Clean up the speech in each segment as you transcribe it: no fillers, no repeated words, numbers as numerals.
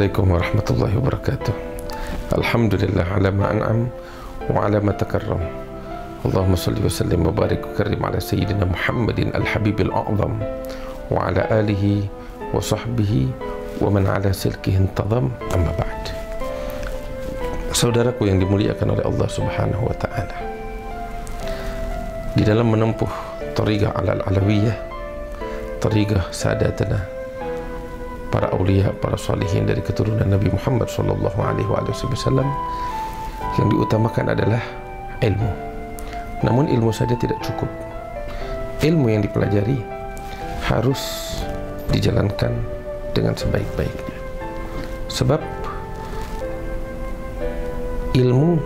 Assalamualaikum warahmatullahi wabarakatuh. Alhamdulillah ala ma an'am wa ala ma takarram. Allahumma salli wa sallim wa barik wa karim ala sayyidina Muhammadin al-habibil a'zam wa ala alihi wa sahbihi wa man ala silkihi intadam, amma ba'd. Saudaraku yang dimuliakan oleh Allah subhanahu wa ta'ala, di dalam menempuh tariqah al-alawiyah, tariqah sadatana, para awliya, para salihin dari keturunan Nabi Muhammad sallallahu alaihi wasallam, yang diutamakan adalah ilmu. Namun ilmu saja tidak cukup. Ilmu yang dipelajari harus dijalankan dengan sebaik-baiknya. Sebab ilmu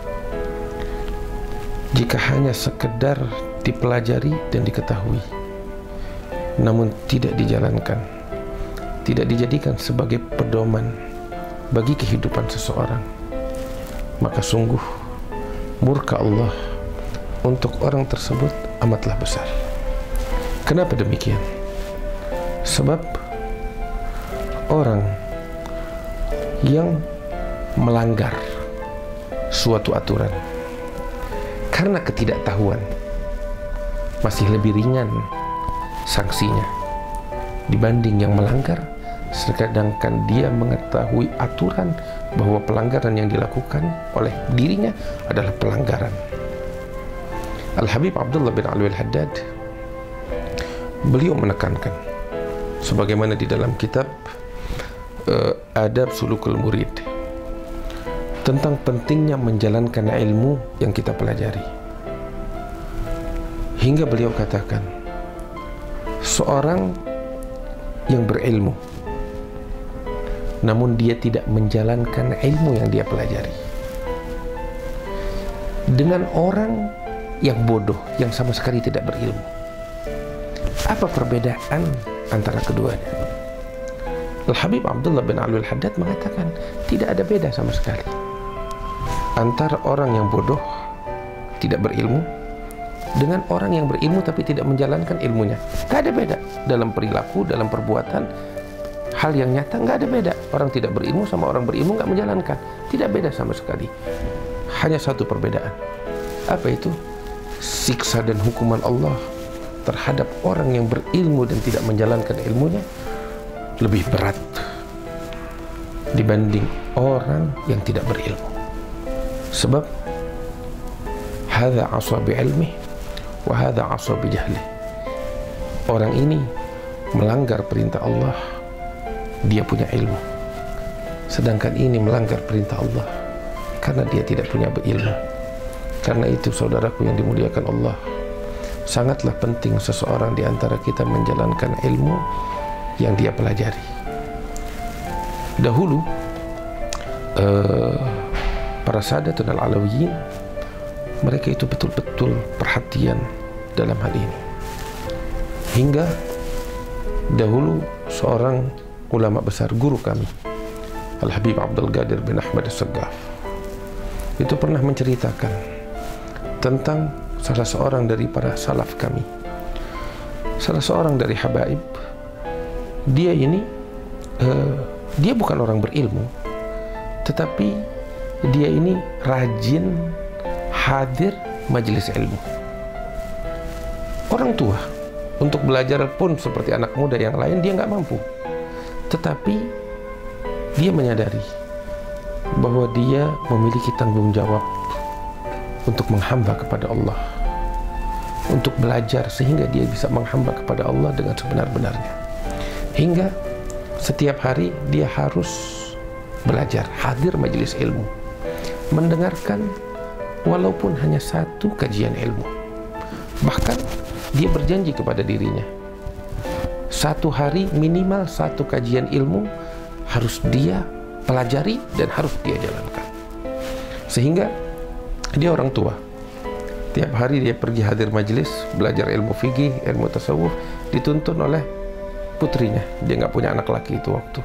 jika hanya sekedar dipelajari dan diketahui, namun tidak dijalankan, tidak dijadikan sebagai pedoman bagi kehidupan seseorang, maka sungguh murka Allah untuk orang tersebut amatlah besar. Kenapa demikian? Sebab orang yang melanggar suatu aturan karena ketidaktahuan masih lebih ringan sanksinya dibanding yang melanggar sedangkan dia mengetahui aturan bahwa pelanggaran yang dilakukan oleh dirinya adalah pelanggaran. Al-Habib Abdullah bin Alwi al-Haddad, beliau menekankan sebagaimana di dalam kitab Adab Sulukul Murid tentang pentingnya menjalankan ilmu yang kita pelajari, hingga beliau katakan seorang yang berilmu namun dia tidak menjalankan ilmu yang dia pelajari dengan orang yang bodoh yang sama sekali tidak berilmu, apa perbedaan antara keduanya? Al-Habib Abdullah bin Alwi al-Haddad mengatakan tidak ada beda sama sekali antara orang yang bodoh tidak berilmu dengan orang yang berilmu tapi tidak menjalankan ilmunya. Tidak ada beda dalam perilaku, dalam perbuatan, hal yang nyata nggak ada beda. Orang tidak berilmu sama orang berilmu nggak menjalankan, tidak beda sama sekali. Hanya satu perbedaan. Apa itu? Siksa dan hukuman Allah terhadap orang yang berilmu dan tidak menjalankan ilmunya lebih berat dibanding orang yang tidak berilmu. Sebab hadza 'asa bi ilmihi wa hadza 'asa bi jahlihi. Orang ini melanggar perintah Allah, dia punya ilmu, sedangkan ini melanggar perintah Allah karena dia tidak punya ilmu. Karena itu saudaraku yang dimuliakan Allah, sangatlah penting seseorang di antara kita menjalankan ilmu yang dia pelajari. Dahulu para sadatun al-alawiyyin, mereka itu betul-betul perhatian dalam hal ini. Hingga dahulu seorang ulama besar, guru kami, Al-Habib Abdul Qadir bin Ahmad As-Saggaf, itu pernah menceritakan tentang salah seorang dari para salaf kami, salah seorang dari habaib. Dia ini dia bukan orang berilmu, tetapi dia ini rajin hadir majelis ilmu. Orang tua untuk belajar pun seperti anak muda yang lain dia nggak mampu, tetapi dia menyadari bahwa dia memiliki tanggung jawab untuk menghamba kepada Allah, untuk belajar sehingga dia bisa menghamba kepada Allah dengan sebenar-benarnya. Hingga setiap hari dia harus belajar, hadir majelis ilmu, mendengarkan walaupun hanya satu kajian ilmu. Bahkan dia berjanji kepada dirinya, satu hari minimal satu kajian ilmu harus dia pelajari dan harus dia jalankan. Sehingga dia orang tua, tiap hari dia pergi hadir majelis, belajar ilmu fikih, ilmu tasawuf, dituntun oleh putrinya. Dia nggak punya anak laki itu waktu.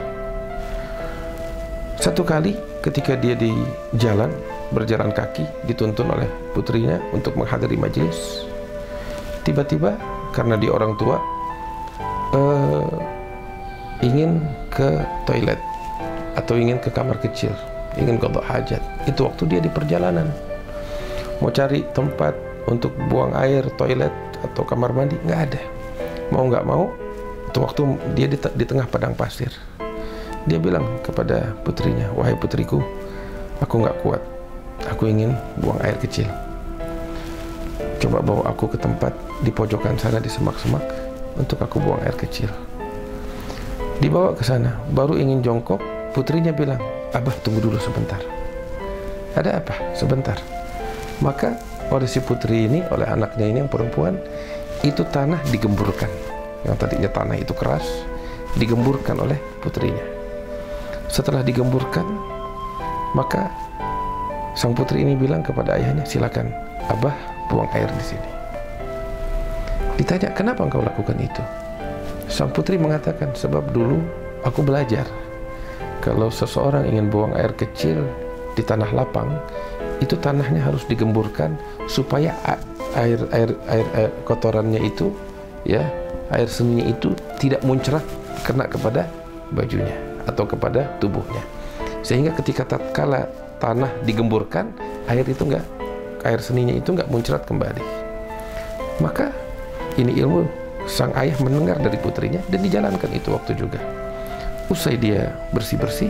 Satu kali ketika dia di jalan, berjalan kaki, dituntun oleh putrinya untuk menghadiri majelis. Tiba-tiba karena dia orang tua ingin ke toilet, atau ingin ke kamar kecil, ingin qada hajat. Itu waktu dia di perjalanan. Mau cari tempat untuk buang air, toilet atau kamar mandi, nggak ada. Mau nggak mau, itu waktu dia di tengah padang pasir. Dia bilang kepada putrinya, wahai putriku, aku nggak kuat, aku ingin buang air kecil. Coba bawa aku ke tempat di pojokan sana di semak-semak untuk aku buang air kecil. Dibawa ke sana, baru ingin jongkok, putrinya bilang, abah tunggu dulu sebentar. Ada apa? Sebentar. Maka oleh si putri ini, oleh anaknya ini yang perempuan, itu tanah digemburkan. Yang tadinya tanah itu keras, digemburkan oleh putrinya. Setelah digemburkan, maka sang putri ini bilang kepada ayahnya, silakan abah buang air di sini. Ditanya, kenapa engkau lakukan itu? Sang putri mengatakan, sebab dulu aku belajar kalau seseorang ingin buang air kecil di tanah lapang, itu tanahnya harus digemburkan supaya air kotorannya itu, ya, air seninya itu tidak muncrat kena kepada bajunya atau kepada tubuhnya, sehingga ketika tatkala tanah digemburkan, air seninya itu nggak muncrat kembali. Maka ini ilmu sang ayah mendengar dari putrinya dan dijalankan itu waktu juga. Usai dia bersih-bersih,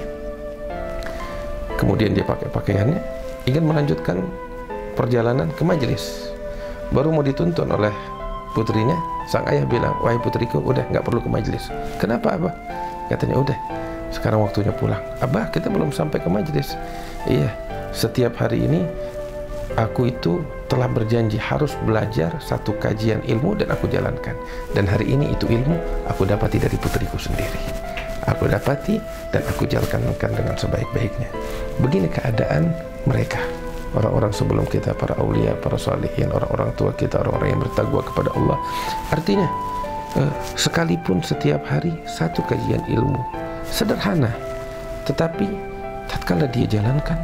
kemudian dia pakai pakaiannya, ingin melanjutkan perjalanan ke majelis. Baru mau dituntun oleh putrinya, sang ayah bilang, wahai putriku, udah nggak perlu ke majelis. Kenapa abah? Katanya, udah, sekarang waktunya pulang. Abah, kita belum sampai ke majelis. Iya, setiap hari ini aku itu telah berjanji harus belajar satu kajian ilmu dan aku jalankan. Dan hari ini itu ilmu aku dapati dari putriku sendiri. Aku dapati dan aku jalankan dengan sebaik-baiknya. Begini keadaan mereka, orang-orang sebelum kita, para aulia, para salihin, orang-orang tua kita, orang-orang yang bertakwa kepada Allah. Artinya, sekalipun setiap hari satu kajian ilmu, sederhana, tetapi tatkala dia jalankan,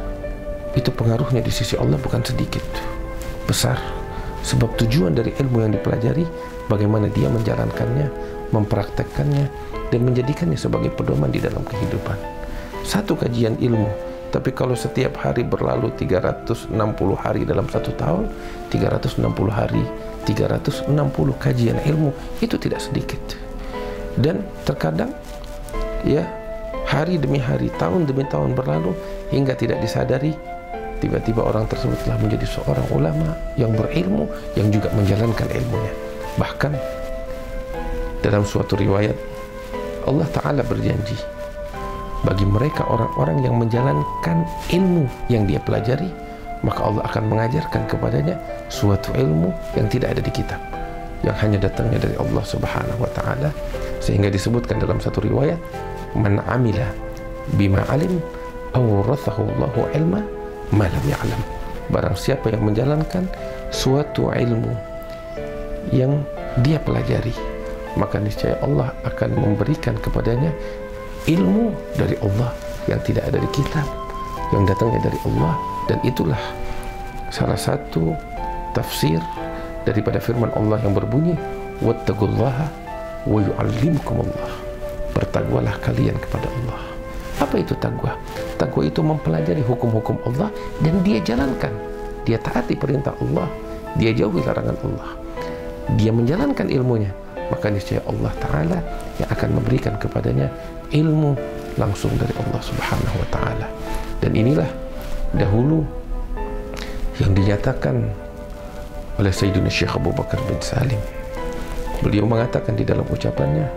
itu pengaruhnya di sisi Allah bukan sedikit, besar. Sebab tujuan dari ilmu yang dipelajari, bagaimana dia menjalankannya, mempraktekkannya, dan menjadikannya sebagai pedoman di dalam kehidupan. Satu kajian ilmu, tapi kalau setiap hari berlalu 360 hari dalam satu tahun, 360 hari, 360 kajian ilmu, itu tidak sedikit. Dan terkadang, ya, hari demi hari, tahun demi tahun berlalu, hingga tidak disadari, tiba-tiba orang tersebut telah menjadi seorang ulama yang berilmu, yang juga menjalankan ilmunya. Bahkan dalam suatu riwayat, Allah Ta'ala berjanji bagi mereka orang-orang yang menjalankan ilmu yang dia pelajari, maka Allah akan mengajarkan kepadanya suatu ilmu yang tidak ada di kitab, yang hanya datangnya dari Allah Subhanahu wa Ta'ala. Sehingga disebutkan dalam satu riwayat, man amila bima alim awrathahu Allahu ilma ma lam ya'lam. Barang siapa yang menjalankan suatu ilmu yang dia pelajari, maka niscaya Allah akan memberikan kepadanya ilmu dari Allah yang tidak ada di kitab, yang datangnya dari Allah. Dan itulah salah satu tafsir daripada firman Allah yang berbunyi, wattaqullaha wa yu'allimukumullah. Bertakwalah kalian kepada Allah. Apa itu takwa? Takwa itu mempelajari hukum-hukum Allah dan dia jalankan. Dia taati perintah Allah, dia jauhi larangan Allah. Dia menjalankan ilmunya, maka niscaya Allah Ta'ala yang akan memberikan kepadanya ilmu langsung dari Allah Subhanahu wa Ta'ala. Dan inilah dahulu yang dinyatakan oleh Sayyidina Syekh Abu Bakar bin Salim. Beliau mengatakan di dalam ucapannya,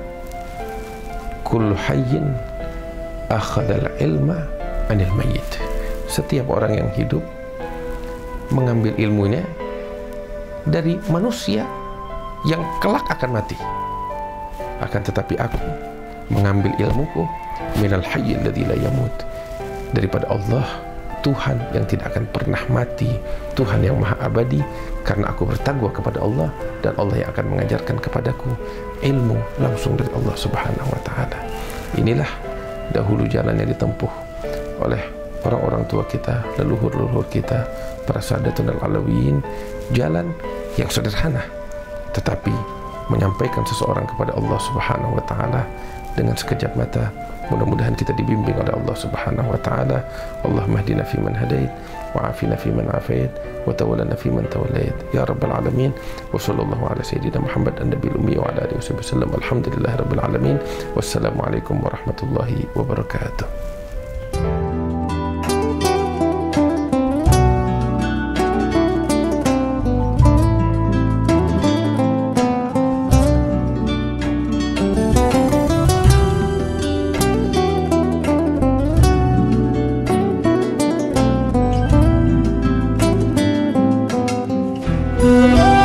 kullu hayyin akhadal ilma anil mayyit. Setiap orang yang hidup mengambil ilmunya dari manusia yang kelak akan mati. Akan tetapi aku mengambil ilmuku minal hayyil ladzi la yamut, daripada Allah, Tuhan yang tidak akan pernah mati, Tuhan yang maha abadi, karena aku bertakwa kepada Allah dan Allah yang akan mengajarkan kepadaku ilmu langsung dari Allah Subhanahu wa Ta'ala. Inilah dahulu jalan yang ditempuh oleh orang-orang tua kita, leluhur-leluhur kita, para sadatun al-alawiyin. Jalan yang sederhana, tetapi menyampaikan seseorang kepada Allah Subhanahu wa Ta'ala dengan sekejap mata Mudah-mudahan kita dibimbing oleh Allah Subhanahu wa taala. Allahumma hdina fi man hadait, wa afina fi man afait, wa tawallana fi man tawallait. Ya rabbal alamin. Wa sallallahu ala sayyidina Muhammad an-nabiyil ummi wa ala alihi wasallam. Alhamdulillahi rabbil alamin. Wassalamualaikum warahmatullahi wabarakatuh. Oh